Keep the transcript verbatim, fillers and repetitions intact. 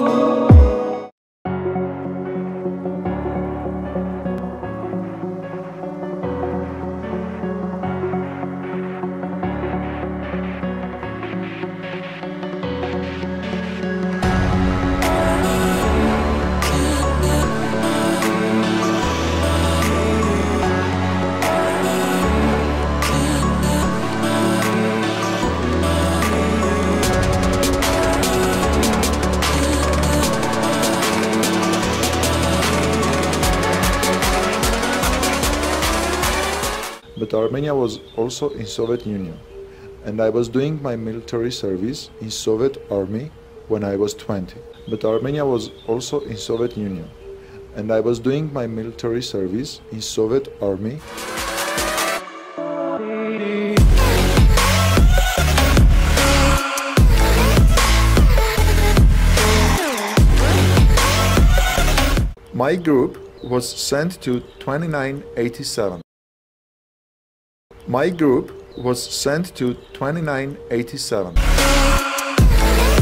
But Armenia was also in Soviet Union, and I was doing my military service in Soviet Army when I was twenty. But Armenia was also in Soviet Union, and I was doing my military service in Soviet Army. My group was sent to twenty-nine eighty-seven. My group was sent to twenty-nine eighty-seven.